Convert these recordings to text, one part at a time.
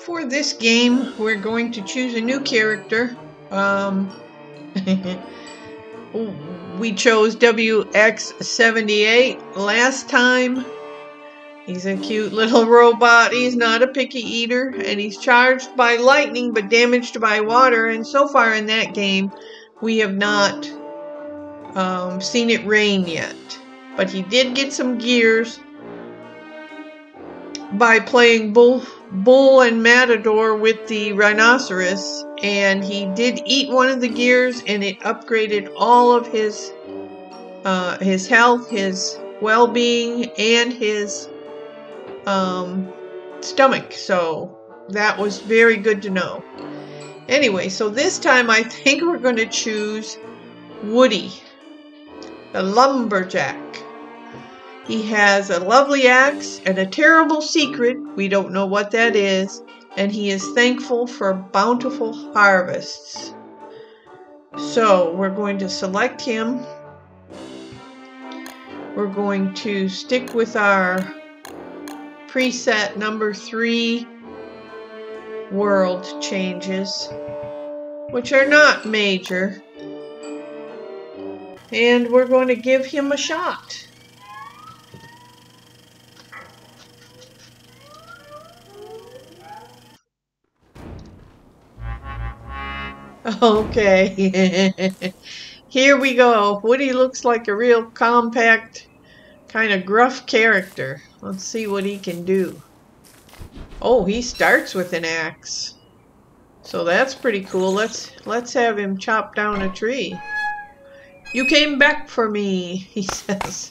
For this game, we're going to choose a new character. We chose WX78 last time. He's a cute little robot. He's not a picky eater, and he's charged by lightning but damaged by water. And so far in that game, we have not seen it rain yet. But he did get some gears by playing Bull and Matador with the rhinoceros, and he did eat one of the gears, and it upgraded all of his health, his well-being, and his stomach. So that was very good to know. Anyway, so this time I think we're going to choose Woody, the lumberjack. He has a lovely axe and a terrible secret. We don't know what that is. And he is thankful for bountiful harvests. So we're going to select him. We're going to stick with our preset number 3 world changes, which are not major. And we're going to give him a shot. Okay, here we go. Woody looks like a real compact, kind of gruff character. Let's see what he can do. Oh, he starts with an axe. So that's pretty cool. Let's have him chop down a tree. You came back for me, he says.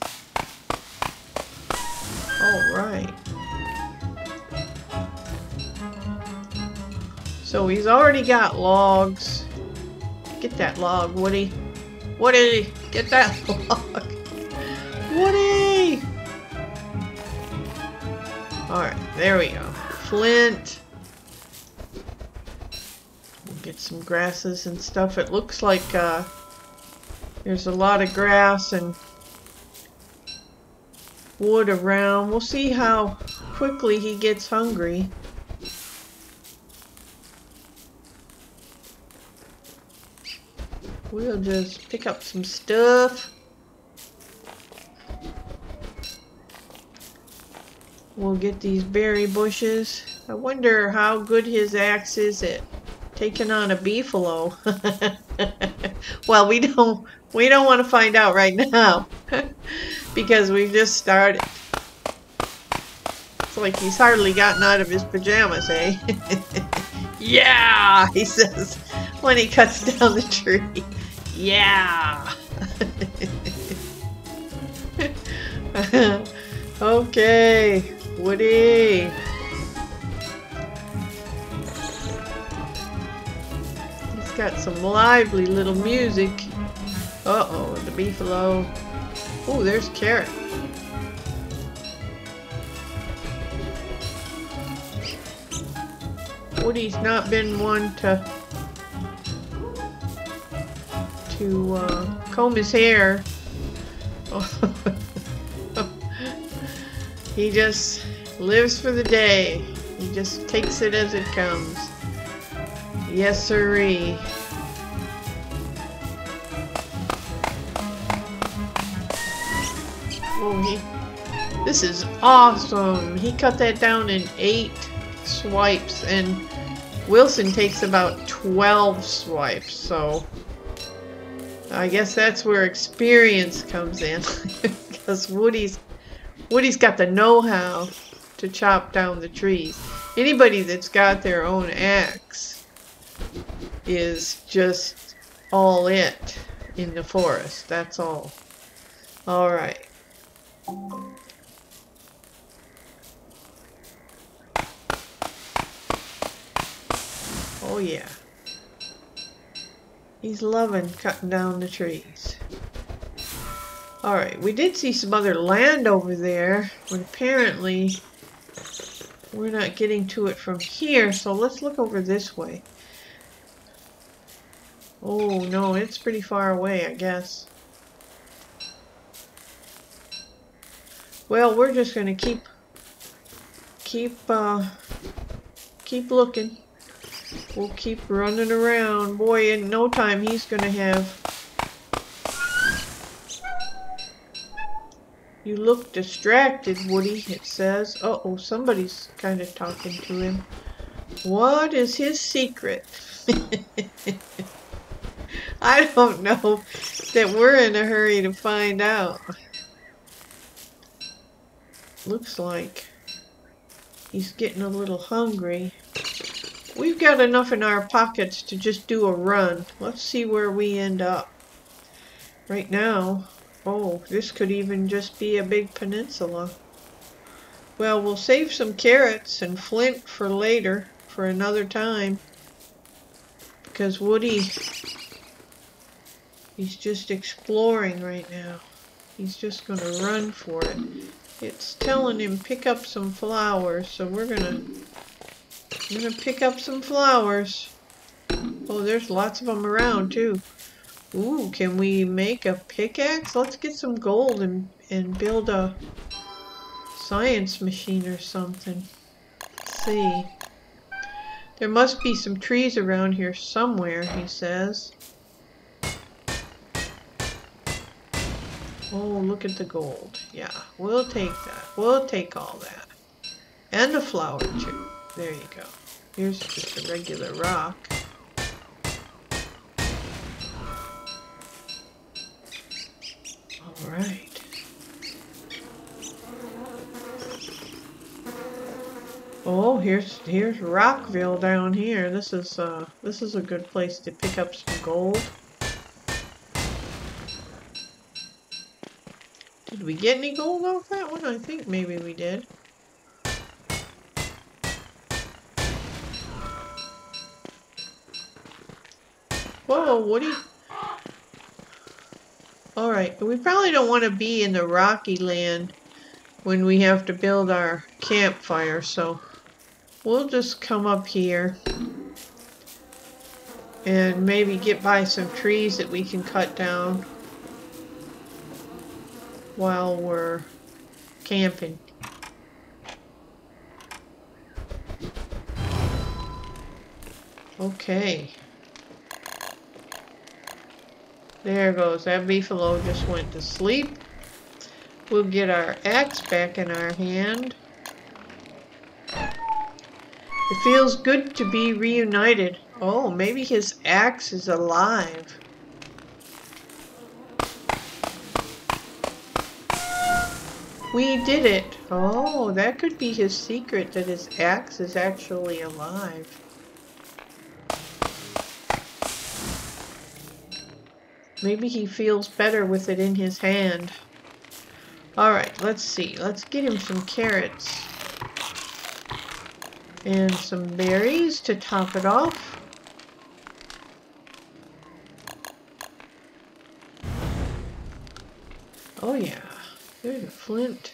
All right. So he's already got logs. Get that log, Woody. Woody, get that log. Woody! Alright, there we go. Flint. We'll get some grasses and stuff. It looks like there's a lot of grass and wood around. We'll see how quickly he gets hungry. We'll just pick up some stuff. We'll get these berry bushes. I wonder how good his axe is at taking on a beefalo. Well, we don't want to find out right now because we've just started. It's like he's hardly gotten out of his pajamas, eh? Yeah, he says when he cuts down the tree. Yeah. Okay, Woody. He's got some lively little music. Uh-oh, the beefalo. Oh, there's Carrot. Woody's not been one to comb his hair. He just lives for the day. He just takes it as it comes. Yes, sirree. Oh, this is awesome. He cut that down in 8 swipes, and Wilson takes about 12 swipes, so I guess that's where experience comes in. Because Woody's got the know-how to chop down the trees. Anybody that's got their own axe is just all it in the forest. That's all. Alright. Oh yeah. He's loving cutting down the trees. Alright, we did see some other land over there, but apparently we're not getting to it from here, so let's look over this way. Oh no, it's pretty far away, I guess. Well, we're just going to keep keep looking. We'll keep running around. Boy, in no time he's gonna have... You look distracted, Woody, it says. Uh-oh, somebody's kind of talking to him. What is his secret? I don't know that we're in a hurry to find out. Looks like he's getting a little hungry. We've got enough in our pockets to just do a run. Let's see where we end up. Right now, oh, this could even just be a big peninsula. Well, we'll save some carrots and flint for later, for another time. Because Woody, he's just exploring right now. He's just going to run for it. It's telling him pick up some flowers, so we're gonna pick up some flowers. Oh, there's lots of them around too. Ooh, can we make a pickaxe? Let's get some gold and build a science machine or something. Let's see. There must be some trees around here somewhere, he says. Oh, look at the gold. Yeah, we'll take that. We'll take all that. And a flower too. There you go. Here's just a regular rock. Alright. Oh, here's Rockville down here. This is a good place to pick up some gold. Did we get any gold off that one? I think maybe we did. Whoa, Woody. Alright, we probably don't want to be in the rocky land when we have to build our campfire, so we'll just come up here and maybe get by some trees that we can cut down while we're camping. Okay. There goes. That beefalo just went to sleep. We'll get our axe back in our hand. It feels good to be reunited. Oh, maybe his axe is alive. We did it. Oh, that could be his secret, that his axe is actually alive. Maybe he feels better with it in his hand. Alright, let's see. Let's get him some carrots. And some berries to top it off. Oh yeah, there's a flint.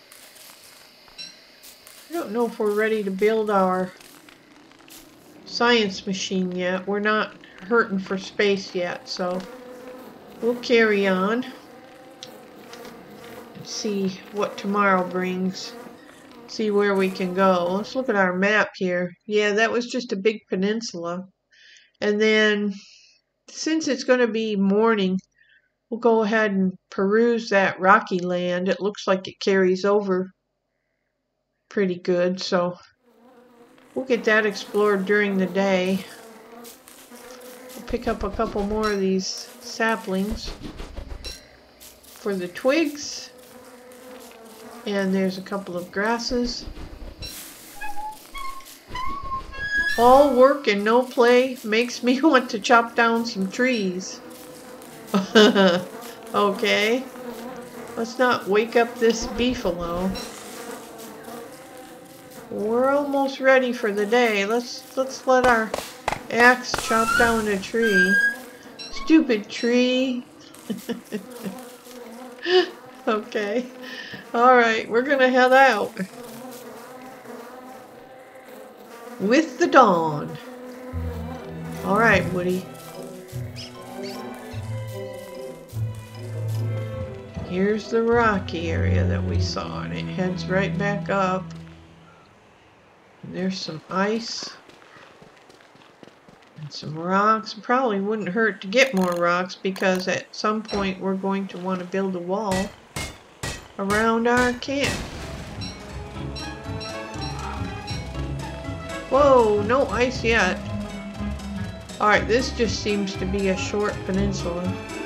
I don't know if we're ready to build our science machine yet. We're not hurting for space yet, so we'll carry on and see what tomorrow brings. See where we can go. Let's look at our map here. Yeah, that was just a big peninsula. And then, since it's going to be morning, we'll go ahead and peruse that rocky land. It looks like it carries over pretty good, so we'll get that explored during the day. We'll pick up a couple more of these saplings for the twigs. And there's a couple of grasses. All work and no play makes me want to chop down some trees. Okay. Let's not wake up this beefalo. We're almost ready for the day. Let's let our axe chop down a tree. Stupid tree. Okay. Alright, we're gonna head out. With the dawn. Alright, Woody. Here's the rocky area that we saw, and it heads right back up. There's some ice. And some rocks. Probably wouldn't hurt to get more rocks because at some point we're going to want to build a wall around our camp. Whoa, no ice yet. Alright, this just seems to be a short peninsula.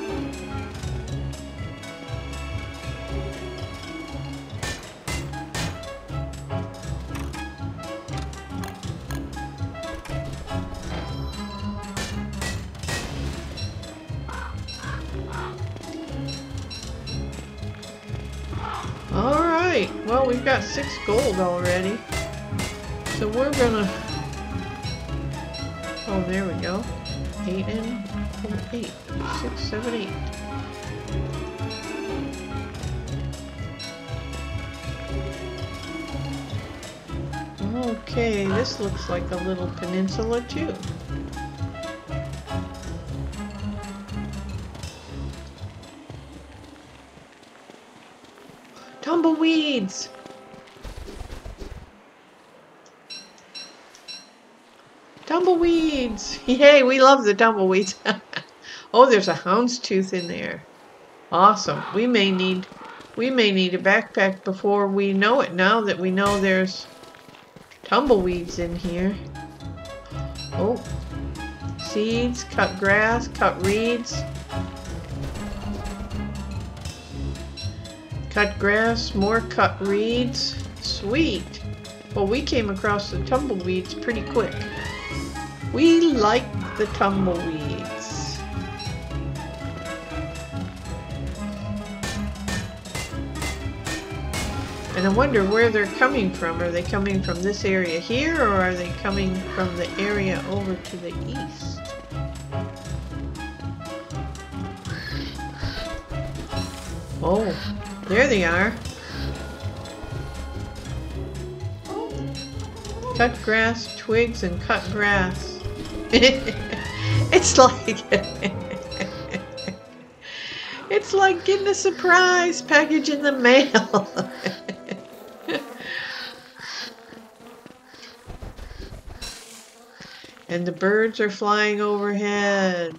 Alright, well, we've got 6 gold already. So we're gonna... Oh, there we go. 8 and 8. 6, 7, 8. Okay, this looks like a little peninsula too. Tumbleweeds! Tumbleweeds! Yay, we love the tumbleweeds. Oh, there's a houndstooth in there. Awesome. We may need a backpack before we know it, now that we know there's tumbleweeds in here. Oh. Seeds, cut grass, cut reeds. Cut grass, more cut reeds. Sweet. Well, we came across the tumbleweeds pretty quick. We like the tumbleweeds. And I wonder where they're coming from. Are they coming from this area here, or are they coming from the area over to the east? Oh, there they are. Cut grass, twigs, and cut grass. It's like it's like getting a surprise package in the mail. And the birds are flying overhead.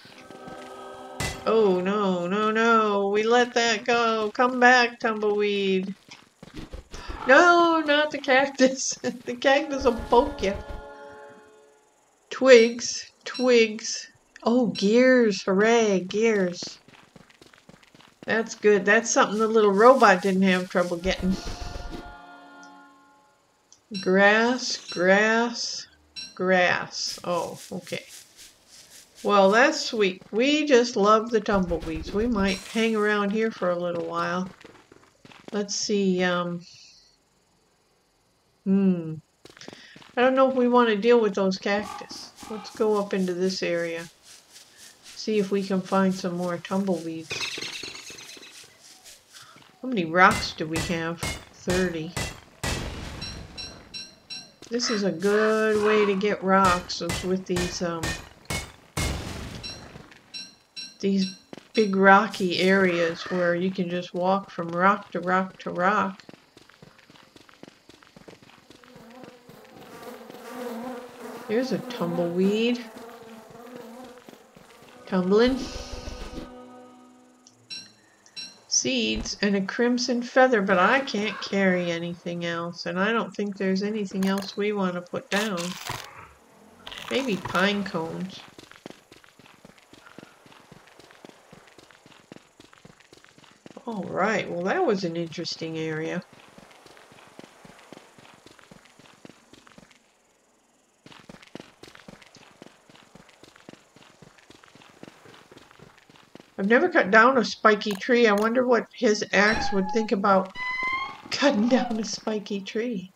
Oh no, no, no. We let that go. Come back, tumbleweed. No, not the cactus. The cactus will poke you. Twigs, twigs. Oh, gears. Hooray, gears. That's good. That's something the little robot didn't have trouble getting. Grass, grass, grass. Oh, okay. Well, that's sweet. We just love the tumbleweeds. We might hang around here for a little while. Let's see, I don't know if we want to deal with those cactus. Let's go up into this area. See if we can find some more tumbleweeds. How many rocks do we have? 30. This is a good way to get rocks, is with these big rocky areas where you can just walk from rock to rock to rock. There's a tumbleweed. Tumbling. Seeds and a crimson feather, but I can't carry anything else, and I don't think there's anything else we want to put down. Maybe pine cones. Alright, well that was an interesting area. I've never cut down a spiky tree. I wonder what his axe would think about cutting down a spiky tree.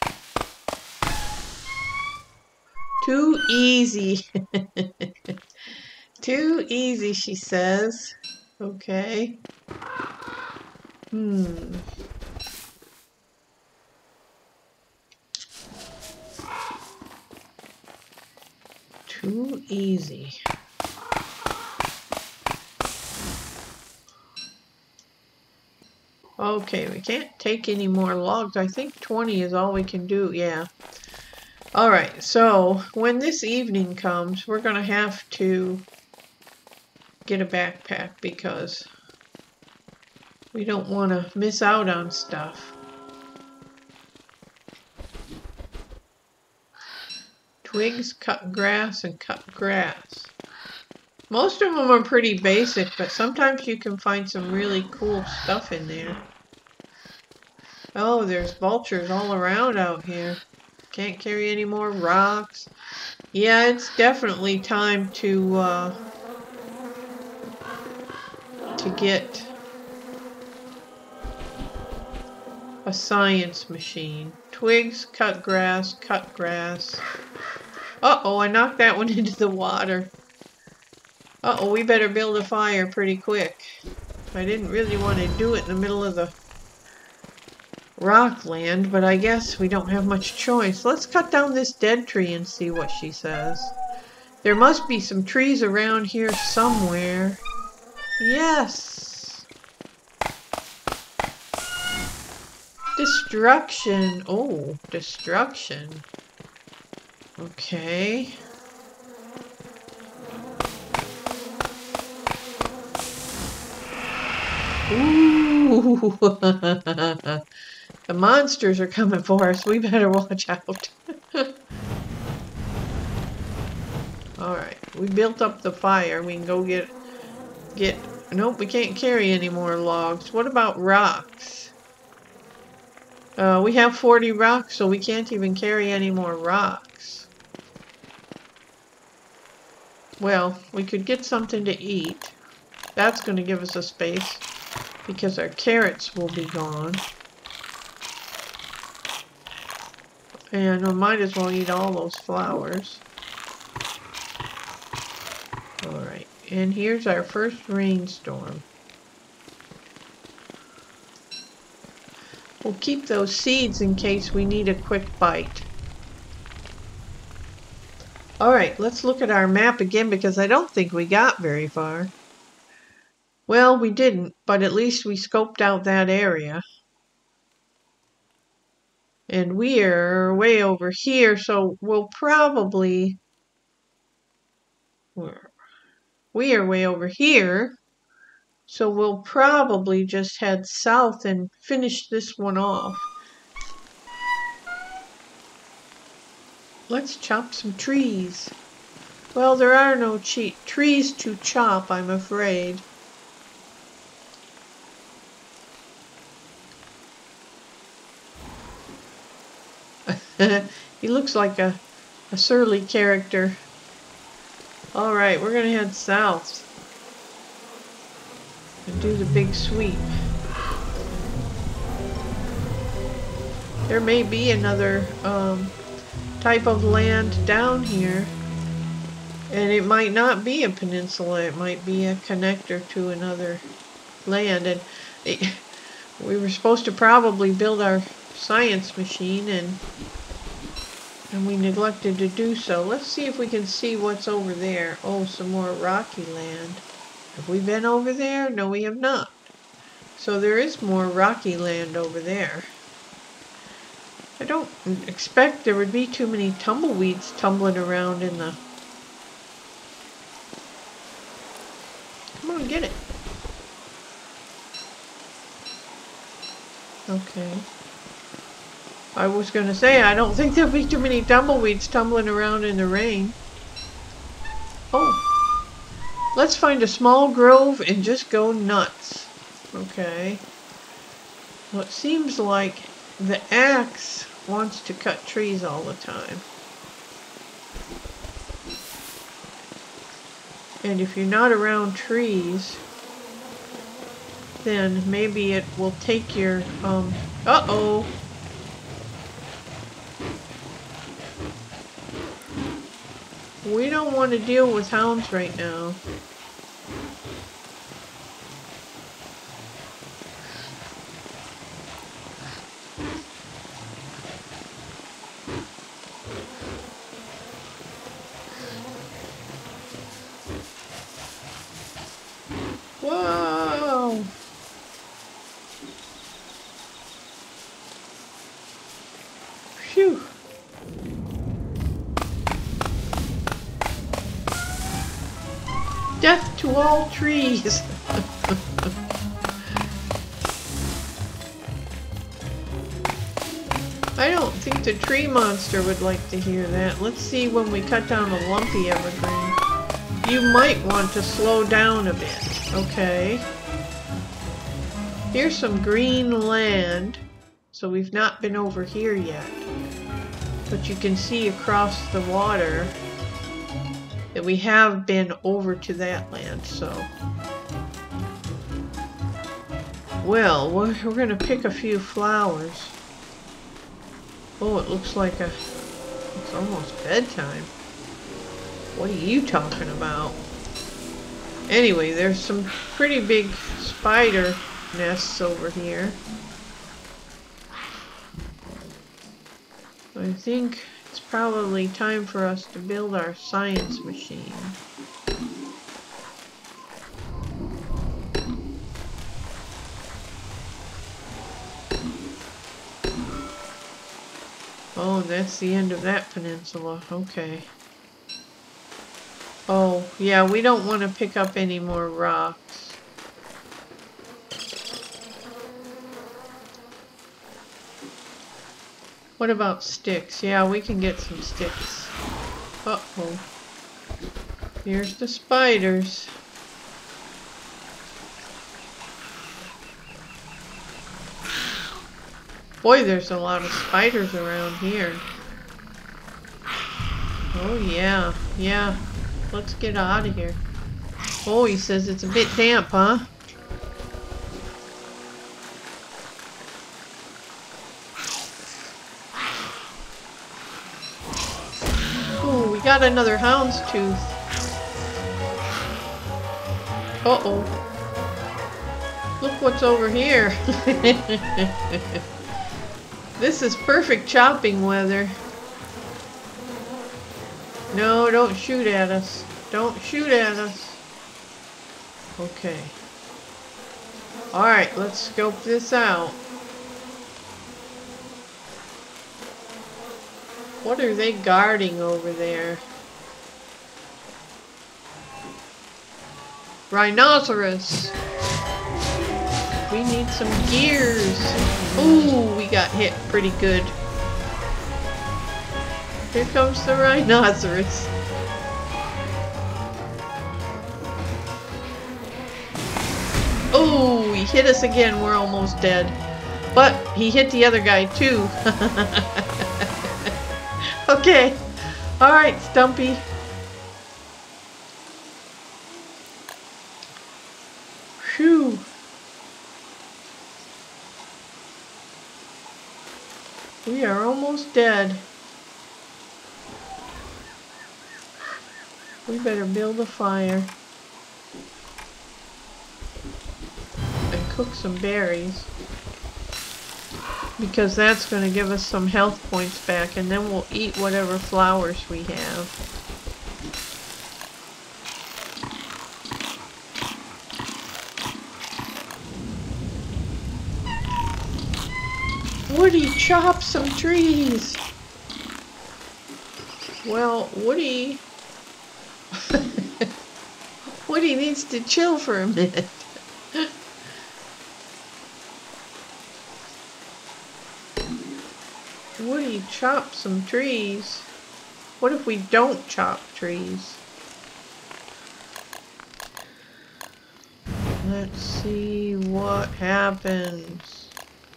Too easy. Too easy, she says. Okay. Too easy. Okay, we can't take any more logs. I think 20 is all we can do. Yeah. Alright, so when this evening comes, we're going to have to get a backpack because we don't want to miss out on stuff. Twigs, cut grass, and cut grass. Most of them are pretty basic, but sometimes you can find some really cool stuff in there. Oh, there's vultures all around out here. Can't carry any more rocks. Yeah, it's definitely time to get a science machine. Twigs, cut grass, cut grass. Uh-oh, I knocked that one into the water. Uh-oh, we better build a fire pretty quick. I didn't really want to do it in the middle of the rockland, but I guess we don't have much choice. Let's cut down this dead tree and see what she says. There must be some trees around here somewhere. Yes! Destruction. Oh, destruction. Okay. Ooh. The monsters are coming for us. We better watch out. Alright, we built up the fire. We can go get... Nope, we can't carry any more logs. What about rocks? We have 40 rocks, so we can't even carry any more rocks. Well, we could get something to eat. That's going to give us a space, because our carrots will be gone. And we might as well eat all those flowers. Alright, and here's our first rainstorm. We'll keep those seeds in case we need a quick bite. Alright, let's look at our map again because I don't think we got very far. Well, we didn't, but at least we scoped out that area. And we're way over here, so we'll probably... We are way over here, so we'll probably just head south and finish this one off. Let's chop some trees. Well, there are no trees to chop, I'm afraid. He looks like a surly character. Alright, we're gonna head south and do the big sweep. There may be another type of land down here, and it might not be a peninsula, it might be a connector to another land. And we were supposed to probably build our science machine, and we neglected to do so. Let's see if we can see what's over there. Oh, some more rocky land. Have we been over there? No, we have not. So there is more rocky land over there. I don't expect there would be too many tumbleweeds tumbling around in the... Come on, get it. Okay. I was going to say, I don't think there'll be too many tumbleweeds tumbling around in the rain. Oh. Let's find a small grove and just go nuts. Okay. Well, it seems like the axe wants to cut trees all the time. And if you're not around trees, then maybe it will take your, uh-oh. We don't want to deal with hounds right now. Whoa! Phew! Death to all trees! I don't think the tree monster would like to hear that. Let's see when we cut down a lumpy evergreen. You might want to slow down a bit. Okay. Here's some green land. So we've not been over here yet. But you can see across the water that we have been over to that land, so. Well, we're gonna pick a few flowers. Oh, it looks like it's almost bedtime. What are you talking about? Anyway, there's some pretty big spider nests over here. I think it's probably time for us to build our science machine. Oh, that's the end of that peninsula. Okay. Oh, yeah, we don't want to pick up any more rocks. What about sticks? Yeah, we can get some sticks. Uh-oh. Here's the spiders. Boy, there's a lot of spiders around here. Oh, yeah. Yeah. Let's get out of here. Oh, he says it's a bit damp, huh? Oh, we got another houndstooth. Uh-oh. Look what's over here. This is perfect chopping weather. No, don't shoot at us. Don't shoot at us. Okay. Alright, let's scope this out. What are they guarding over there? Rhinoceros! We need some gears. Ooh, we got hit pretty good. Here comes the rhinoceros. Oh, he hit us again. We're almost dead. But he hit the other guy too. Okay. Alright, Stumpy. Phew. We are almost dead. We better build a fire. And cook some berries. Because that's going to give us some health points back, and then we'll eat whatever flowers we have. Woody, chop some trees! Well, Woody... Woody needs to chill for a minute. Woody, chop some trees. What if we don't chop trees? Let's see what happens.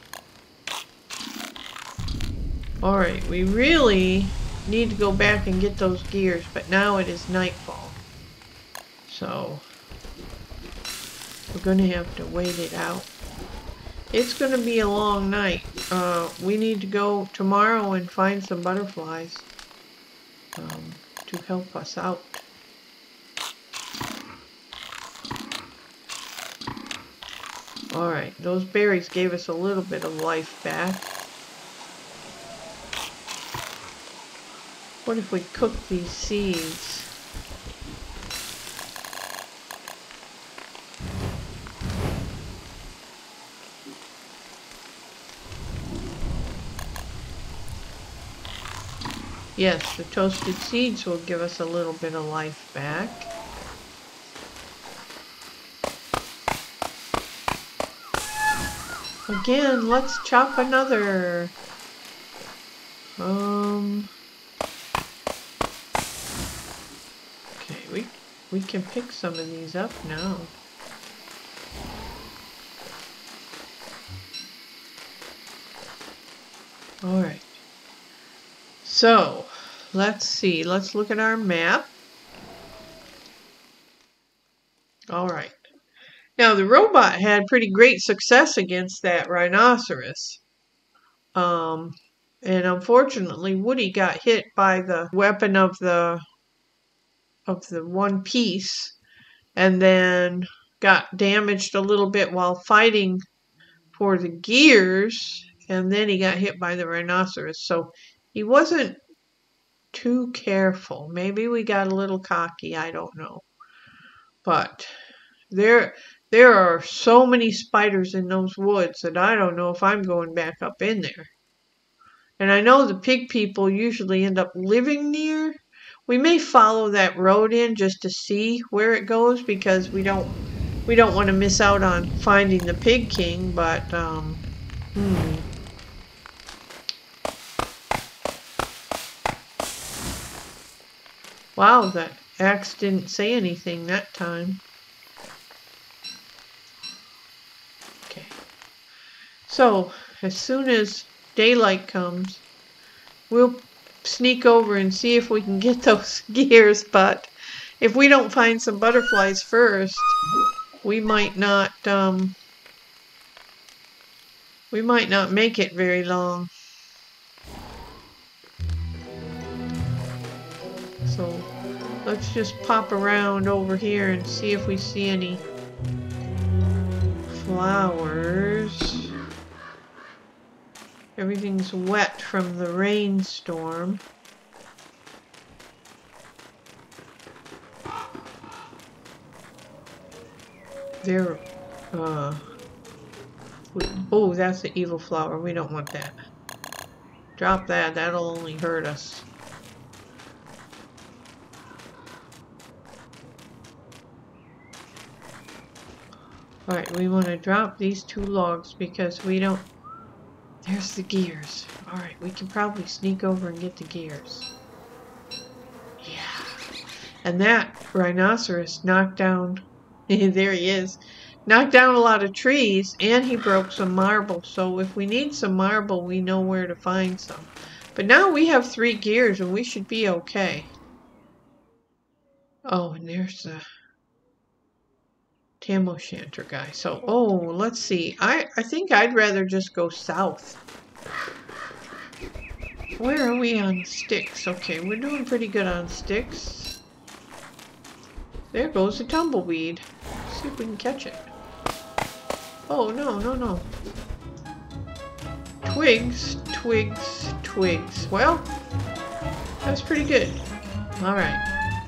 Alright, we really need to go back and get those gears, but now it is nightfall. So, we're going to have to wait it out. It's going to be a long night. We need to go tomorrow and find some butterflies to help us out. Alright, those berries gave us a little bit of life back. What if we cook these seeds? Yes, the toasted seeds will give us a little bit of life back. Again, let's chop another. Okay, we can pick some of these up now. Alright. So, let's see. Let's look at our map. Alright. Now, the robot had pretty great success against that rhinoceros. And unfortunately, Woody got hit by the weapon of the one piece, and then got damaged a little bit while fighting for the gears, and then he got hit by the rhinoceros. So he wasn't too careful. Maybe we got a little cocky, I don't know. But there are so many spiders in those woods that I don't know if I'm going back up in there. And I know the pig people usually end up living near. We may follow that road in just to see where it goes, because we don't want to miss out on finding the Pig King, but Wow, that axe didn't say anything that time. Okay. So, as soon as daylight comes, we'll sneak over and see if we can get those gears, but if we don't find some butterflies first, we might not make it very long. So let's just pop around over here and see if we see any flowers. Everything's wet from the rainstorm. There, oh, that's the evil flower. We don't want that. Drop that. That'll only hurt us. Alright, we want to drop these 2 logs because we don't... There's the gears. Alright, we can probably sneak over and get the gears. Yeah. And that rhinoceros knocked down... there he is. Knocked down a lot of trees, and he broke some marble. So if we need some marble, we know where to find some. But now we have 3 gears, and we should be okay. Oh, and there's the... Tam O'Shanter guy. So, oh, let's see. I think I'd rather just go south. Where are we on sticks? Okay, we're doing pretty good on sticks. There goes the tumbleweed. Let's see if we can catch it. Oh, no, no, no. Twigs, twigs, twigs. Well, that's pretty good. Alright.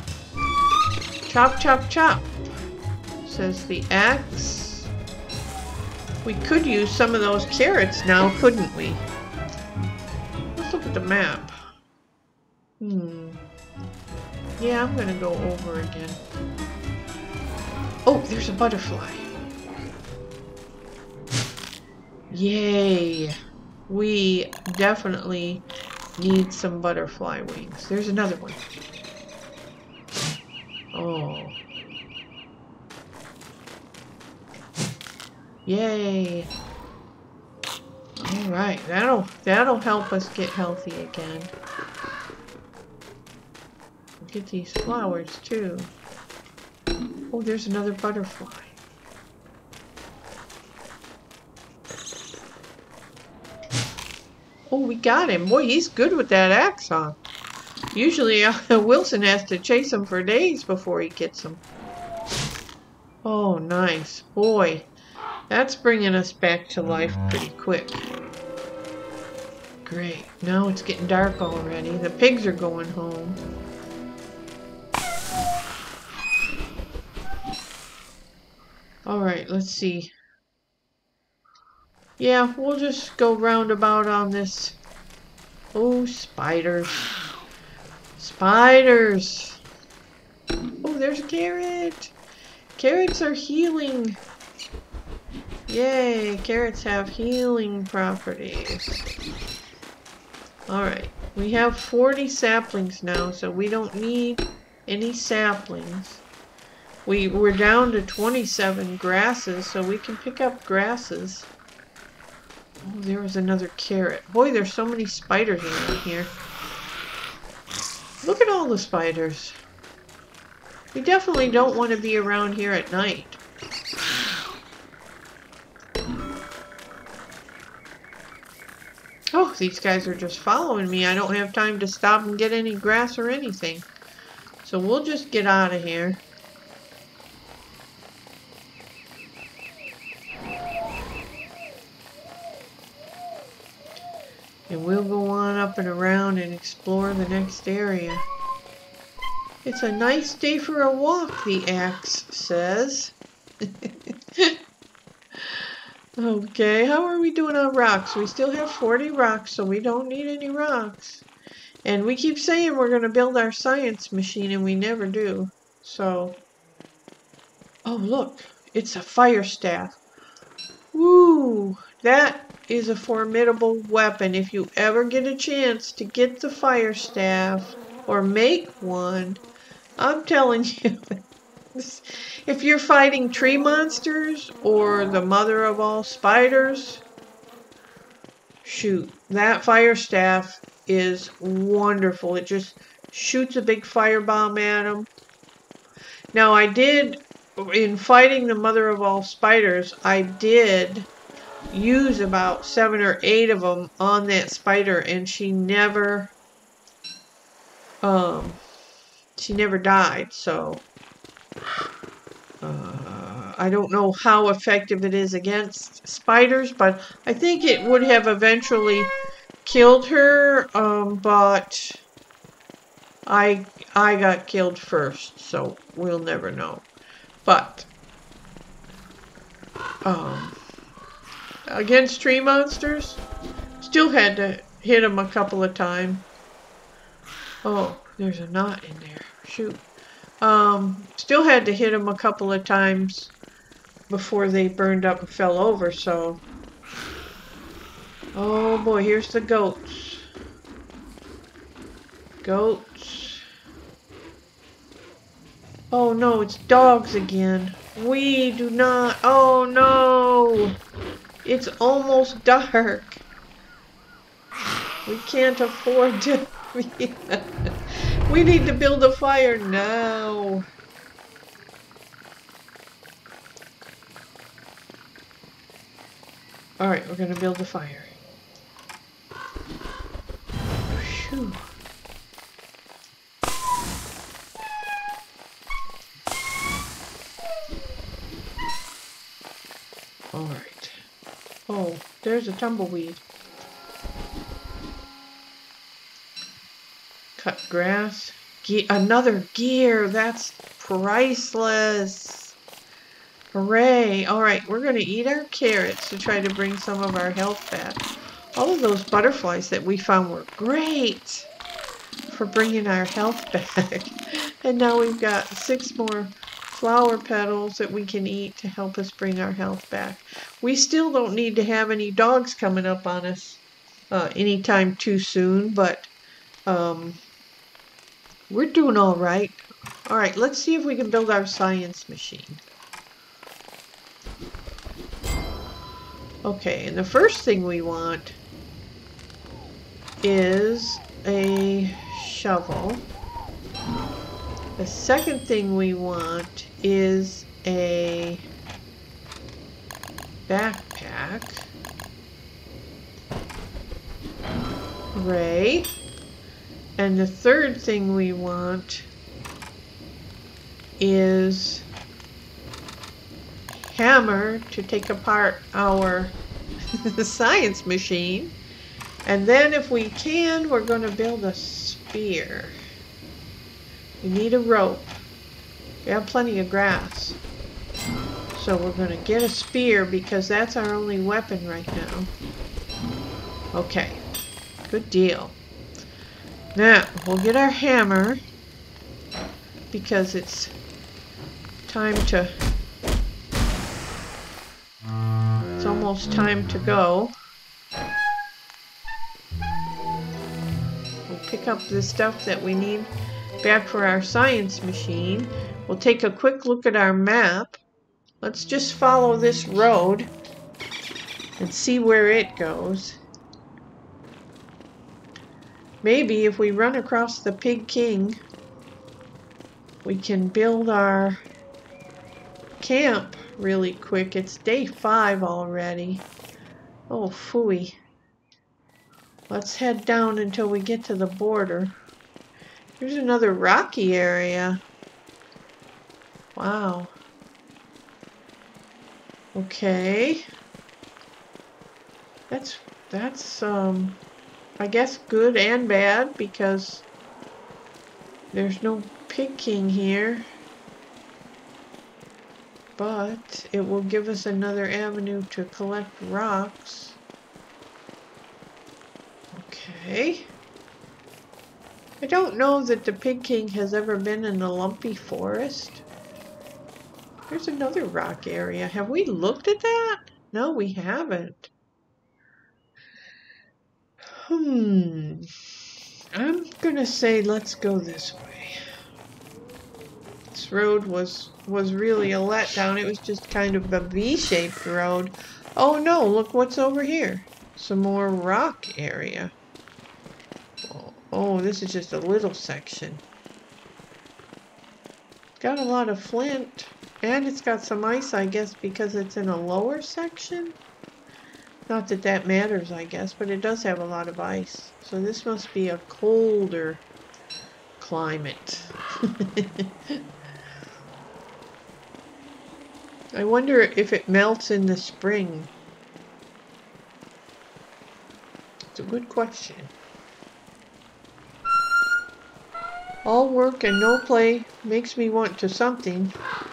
Chop, chop, chop. Says the axe. We could use some of those carrots now, couldn't we? Let's look at the map. Yeah, I'm gonna go over again. Oh, there's a butterfly. Yay! We definitely need some butterfly wings. There's another one. Oh. Yay! Alright, that'll help us get healthy again. Get these flowers too. Oh, there's another butterfly. Oh, we got him. Boy, he's good with that axe, huh? Usually Wilson has to chase him for days before he gets him. Oh, nice. Boy, that's bringing us back to life pretty quick. Great. Now it's getting dark already. The pigs are going home. Alright, let's see. Yeah, we'll just go roundabout on this. Oh, spiders. Spiders! Oh, there's a carrot! Carrots are healing. Yay, carrots have healing properties. Alright, we have 40 saplings now, so we don't need any saplings. We're down to 27 grasses, so we can pick up grasses. Oh, there was another carrot. Boy, there's so many spiders around here. Look at all the spiders. We definitely don't want to be around here at night. Oh, these guys are just following me. I don't have time to stop and get any grass or anything. So we'll just get out of here. And we'll go on up and around and explore the next area. It's a nice day for a walk, the axe says. Okay, how are we doing on rocks? We still have 40 rocks, so we don't need any rocks. And we keep saying we're going to build our science machine, and we never do. So, oh look, it's a fire staff. Woo, that is a formidable weapon. If you ever get a chance to get the fire staff, or make one, I'm telling you, if you're fighting tree monsters or the mother of all spiders, shoot, that fire staff is wonderful. It just shoots a big firebomb at them. Now I did, in fighting the mother of all spiders, I did use about 7 or 8 of them on that spider, and she never died, so I don't know how effective it is against spiders, but I think it would have eventually killed her, but I got killed first, so we'll never know. But against tree monsters, still had to hit them a couple of times. Oh, there's a knot in there. Shoot. Still had to hit them a couple of times before they burned up and fell over, so. Oh boy, here's the goats. Goats. Oh no, it's dogs again. We do not. Oh no! It's almost dark. We can't afford to. We need to build a fire now. Alright, we're gonna build a fire. Phew. Alright. Oh, there's a tumbleweed. Cut grass. Another gear. That's priceless. Hooray. Alright, we're going to eat our carrots to try to bring some of our health back. All of those butterflies that we found were great for bringing our health back. And now we've got 6 more flower petals that we can eat to help us bring our health back. We still don't need to have any dogs coming up on us anytime too soon, but we're doing all right. All right, let's see if we can build our science machine. Okay, and the first thing we want is a shovel. The second thing we want is a backpack. Hooray. And the third thing we want is hammer to take apart our science machine. And then if we can, we're going to build a spear. We need a rope. We have plenty of grass. So we're going to get a spear because that's our only weapon right now. Okay, good deal. Now, we'll get our hammer because it's time to almost time to go. We'll pick up the stuff that we need back for our science machine. We'll take a quick look at our map. Let's just follow this road and see where it goes. Maybe if we run across the Pig King, we can build our camp really quick. It's day 5 already. Oh, phooey. Let's head down until we get to the border. Here's another rocky area. Wow. Okay. That's I guess good and bad because there's no Pig King here. But it will give us another avenue to collect rocks. Okay. I don't know that the Pig King has ever been in the lumpy forest. There's another rock area. Have we looked at that? No, we haven't. I'm gonna say let's go this way. This road was really a letdown. It was just kind of a V-shaped road. Oh no, look what's over here. Some more rock area. Oh, this is just a little section. Got a lot of flint. And it's got some ice, I guess, because it's in a lower section. Not that that matters, I guess, but it does have a lot of ice. So this must be a colder climate. I wonder if it melts in the spring. It's a good question. All work and no play makes me want to something.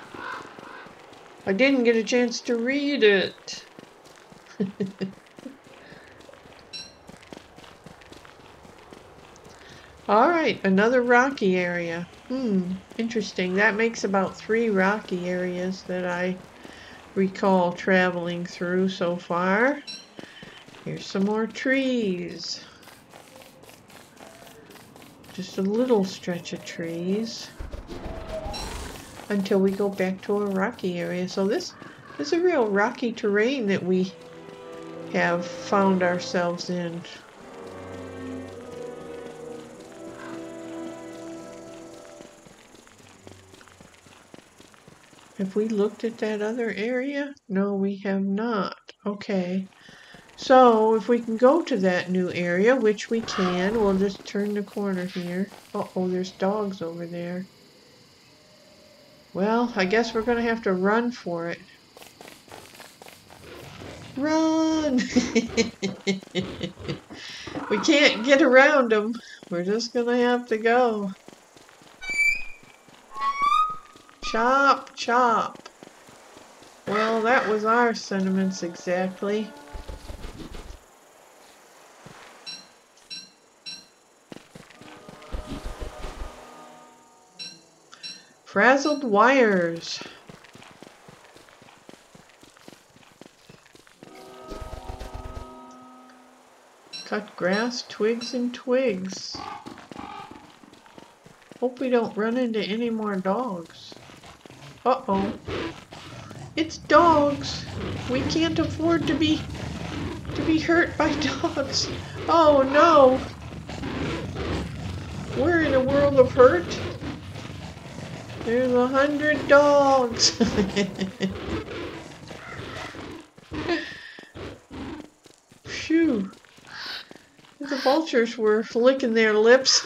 I didn't get a chance to read it. Alright, another rocky area. Interesting. That makes about 3 rocky areas that I recall traveling through so far. Here's some more trees. Just a little stretch of trees until we go back to a rocky area. So this is a real rocky terrain that we have found ourselves in. Have we looked at that other area? No, we have not. Okay. So, if we can go to that new area, which we can, we'll just turn the corner here. Uh-oh, there's dogs over there. Well, I guess we're going to have to run for it. Run! We can't get around them. We're just going to have to go. Chop, chop. Well, that was our sentiments exactly. Frazzled wires. Cut grass, twigs, and twigs. Hope we don't run into any more dogs. Uh-oh. It's dogs. We can't afford to be hurt by dogs. Oh no. We're in a world of hurt. There's 100 dogs. Phew. The vultures were licking their lips.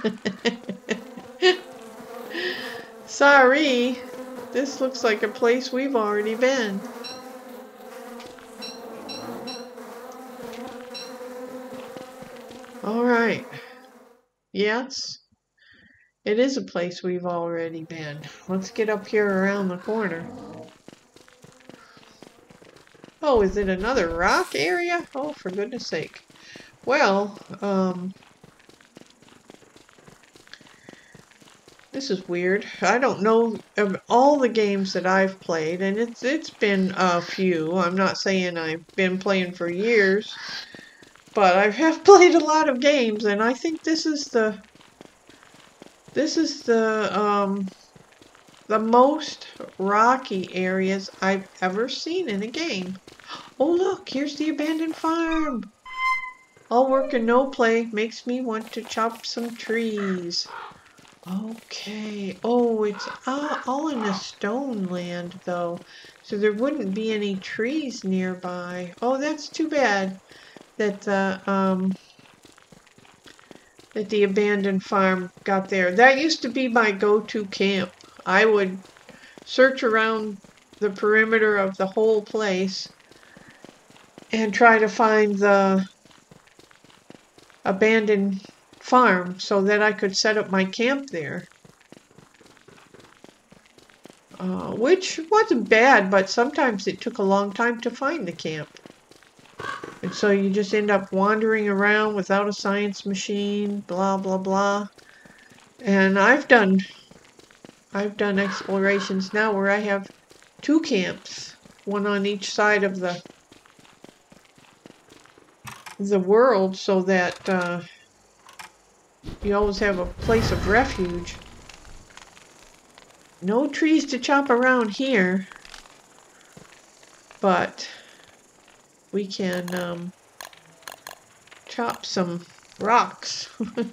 Sorry. This looks like a place we've already been. Alright. Yes. It is a place we've already been. Let's get up here around the corner. Oh, is it another rock area? Oh, for goodness sake. Well, This is weird. I don't know of all the games that I've played, and it's been a few. I'm not saying I've been playing for years, but I have played a lot of games, and I think this is the most rocky areas I've ever seen in a game. Oh look, here's the abandoned farm. All work and no play makes me want to chop some trees. Okay. Oh, it's all in the stone land, though. So there wouldn't be any trees nearby. Oh, that's too bad that the abandoned farm got there. That used to be my go-to camp. I would search around the perimeter of the whole place and try to find the abandoned farm so that I could set up my camp there. Which wasn't bad, but sometimes it took a long time to find the camp. And so you just end up wandering around without a science machine, blah, blah, blah. And I've done explorations now where I have 2 camps, one on each side of the world, so that you always have a place of refuge. No trees to chop around here, but we can chop some rocks.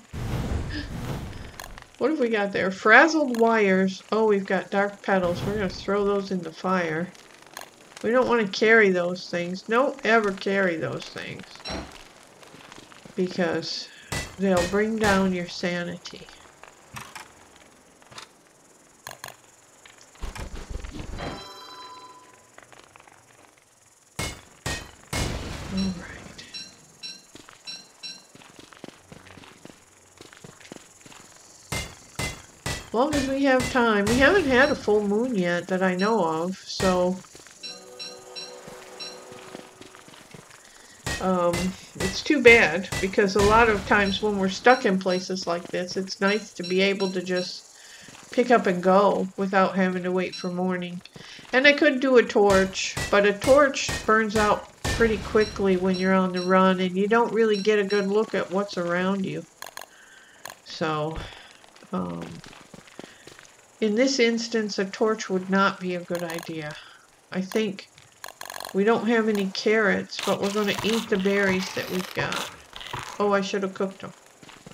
What have we got there? Frazzled wires. Oh, we've got dark petals. We're going to throw those in the fire. We don't want to carry those things. Don't ever carry those things, because they'll bring down your sanity. Alright. As long as we have time. We haven't had a full moon yet that I know of, so it's too bad, because a lot of times when we're stuck in places like this, it's nice to be able to just pick up and go without having to wait for morning. And I could do a torch, but a torch burns out pretty quickly when you're on the run, and you don't really get a good look at what's around you. So, in this instance, a torch would not be a good idea. I think we don't have any carrots, but we're going to eat the berries that we've got. Oh, I should have cooked them.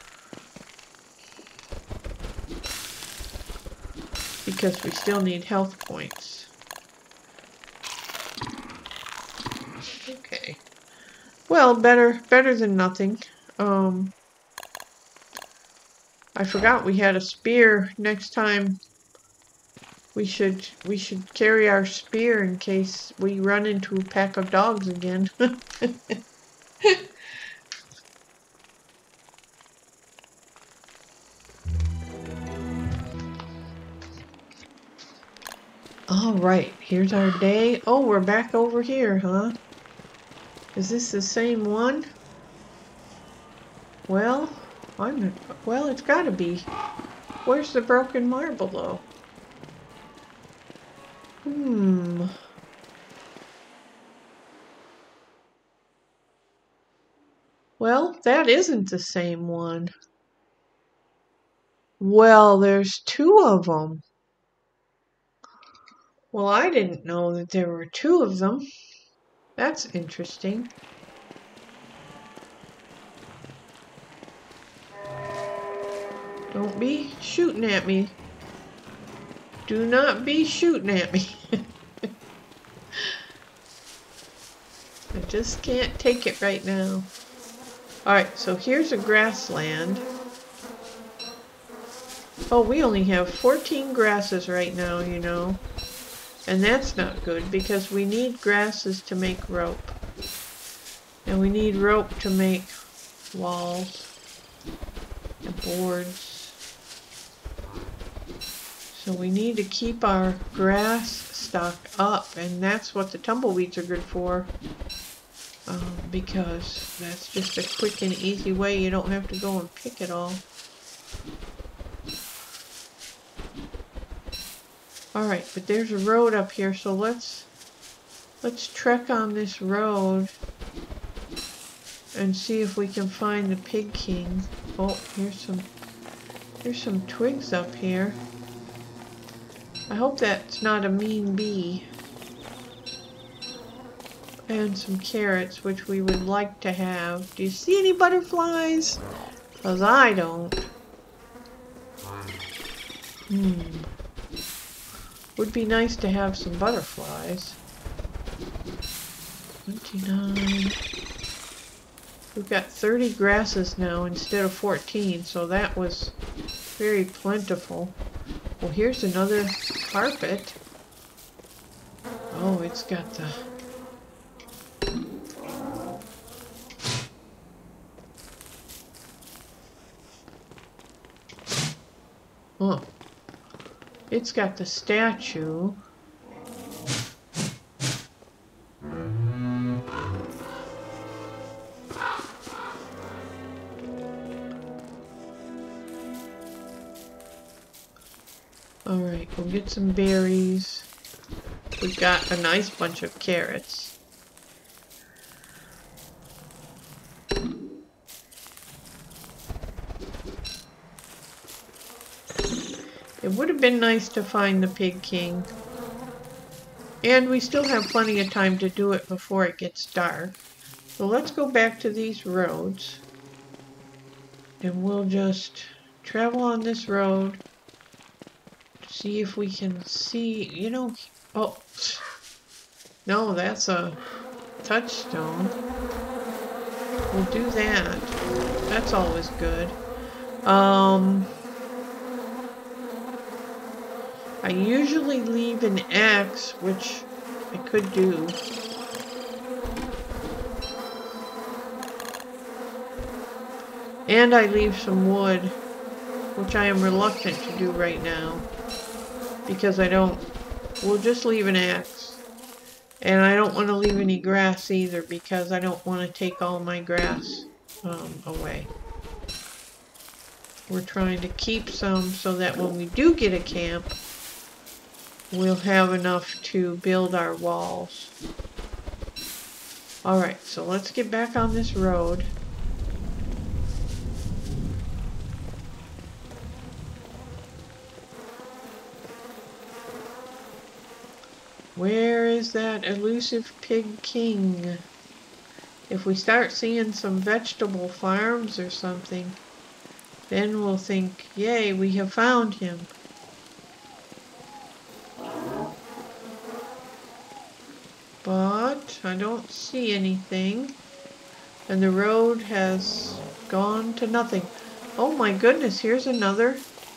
Because we still need health points. Okay. Well, better than nothing. I forgot we had a spear. Next time we should carry our spear in case we run into a pack of dogs again. Alright, here's our day. Oh, we're back over here, huh? Is this the same one? Well, it's gotta be. Where's the broken marble, though? Well, that isn't the same one. Well, there's 2 of them. Well, I didn't know that there were 2 of them. That's interesting. Don't be shooting at me. Do not be shooting at me. I just can't take it right now. Alright, so here's a grassland. Oh, we only have 14 grasses right now, you know. And that's not good, because we need grasses to make rope. And we need rope to make walls and boards. So we need to keep our grass stock up, and that's what the tumbleweeds are good for. Because that's just a quick and easy way. You don't have to go and pick it all. Alright, but there's a road up here, so let's trek on this road and see if we can find the Pig King. Oh, here's some twigs up here. I hope that's not a mean bee. And some carrots, which we would like to have. Do you see any butterflies? 'Cause I don't. Would be nice to have some butterflies. 29. We've got 30 grasses now instead of 14, so that was very plentiful. Well, here's another carpet. Oh, it's got the... Oh, it's got the statue. Alright, we'll get some berries. We've got a nice bunch of carrots. It would have been nice to find the Pig King. And we still have plenty of time to do it before it gets dark. So let's go back to these roads. And we'll just travel on this road. See if we can see, you know... Oh, no, that's a touchstone. We'll do that. That's always good. I usually leave an axe, which I could do. And I leave some wood, which I am reluctant to do right now. Because I don't... We'll just leave an axe. And I don't want to leave any grass either, because I don't want to take all my grass away. We're trying to keep some so that when we do get a camp, we'll have enough to build our walls. Alright, so let's get back on this road. Where is that elusive Pig King? If we start seeing some vegetable farms or something, then we'll think, yay, we have found him. But I don't see anything. And the road has gone to nothing. Oh my goodness, here's another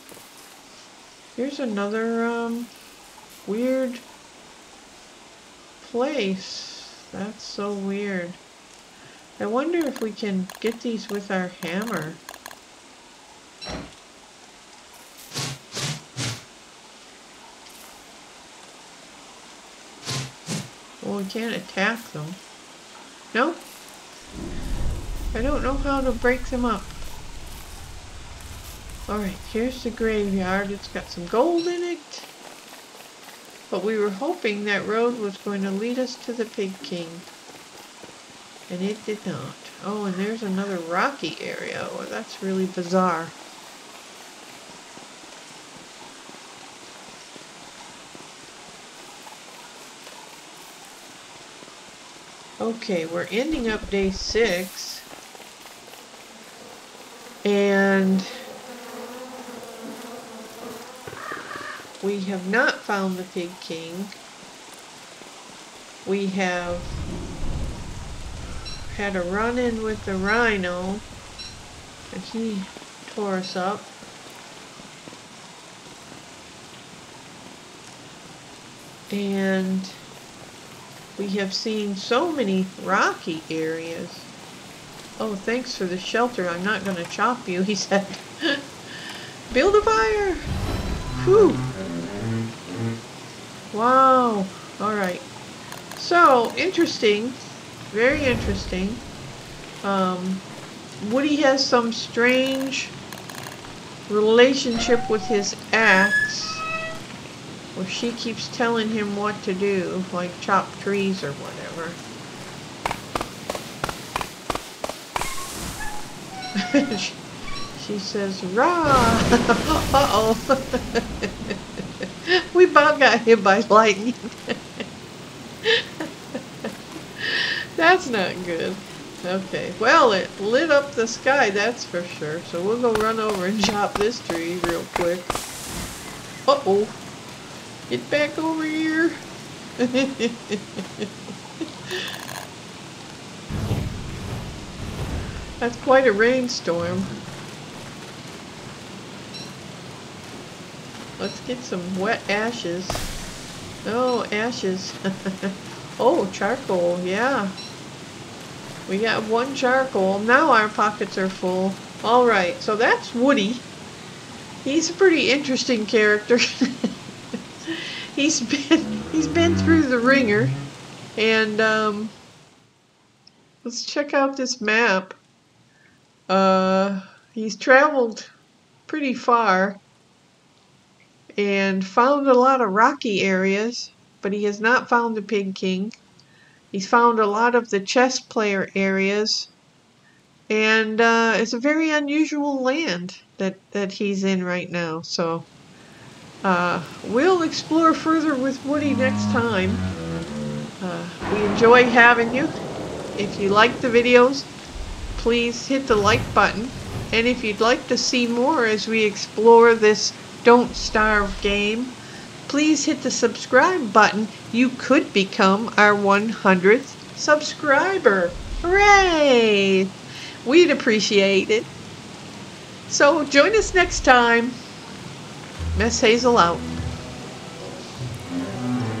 weird place. That's so weird. I wonder if we can get these with our hammer. Well, we can't attack them. No? I don't know how to break them up. Alright, here's the graveyard. It's got some gold in it. But we were hoping that road was going to lead us to the Pig King. And it did not. Oh, and there's another rocky area. Oh, that's really bizarre. Okay, we're ending up day 6. And we have not found the Pig King. We have had a run-in with the rhino, and he tore us up. And we have seen so many rocky areas. Oh, thanks for the shelter. I'm not going to chop you, he said. Build a fire! Whew! Wow! Alright. So, interesting. Very interesting. Woody has some strange relationship with his axe. Well, she keeps telling him what to do, like chop trees or whatever. She says, rah! Uh-oh. We about got hit by lightning. That's not good. Okay, well, it lit up the sky, that's for sure. So we'll go run over and chop this tree real quick. Uh-oh. Get back over here. That's quite a rainstorm. Let's get some wet ashes. Oh, ashes. Oh, charcoal, yeah. We got 1 charcoal. Now our pockets are full. Alright, so that's Woody. He's a pretty interesting character. He's been through the ringer. And let's check out this map. He's traveled pretty far and found a lot of rocky areas, but he has not found the Pig King. He's found a lot of the chess player areas, and it's a very unusual land that he's in right now. So we'll explore further with Woody next time. We enjoy having you. If you like the videos, please hit the like button. And if you'd like to see more as we explore this Don't Starve game, please hit the subscribe button. You could become our 100th subscriber. Hooray! We'd appreciate it. So join us next time. Miss Hazel out.